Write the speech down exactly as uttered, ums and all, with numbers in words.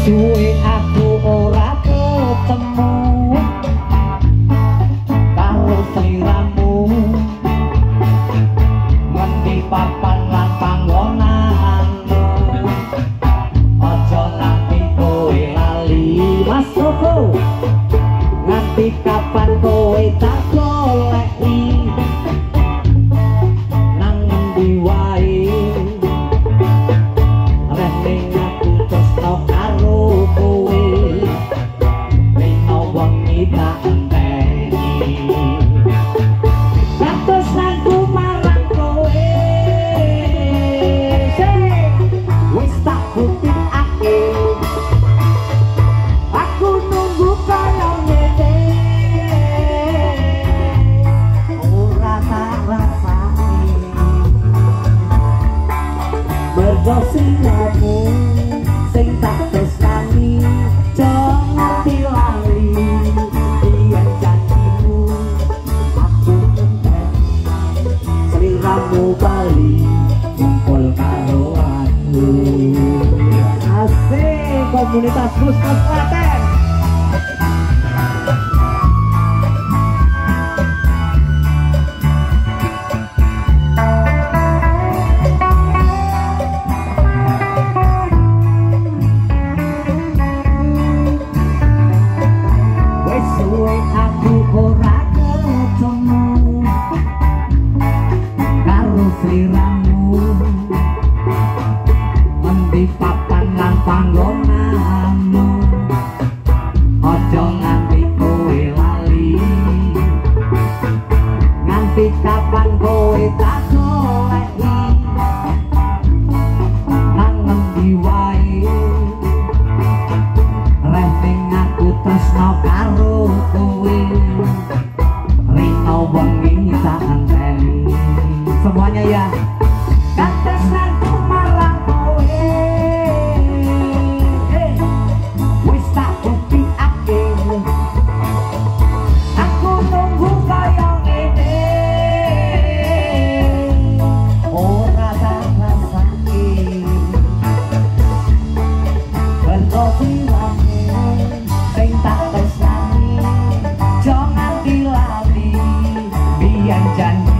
suwe aku ora ketemu karo sliramu ngendi papan lan panggonanmu aja nganti kowe lali Mas Koko nganti kapan kowe tak goleki nang ngendi wae rening aku tresno karo kowe rino wengi tak enteni kados aku marang kowe wis tak buktikake aku nunggu kaya ngene ora tak rasani mergo sliramu sing tak tresnani jangan dilali yen janjimu aku ngenteni sliramu bali kumpul karo aku asik komunitas Puskes Klaten. Wes suwe aku ora ketemu karo sliramu ngendi papan lan panggonanmu aja nganti kowe lali nganti kapan kowe tak goleki nang ngendi wae rening aku tresno karo kowe rino wengi tak enteni semuanya ya kados aku marang kowe wis tak buktikake aku nunggu kaya ngene ora tak rasake bentuk sliramu sing tak tresnani jangan dilali biyen janji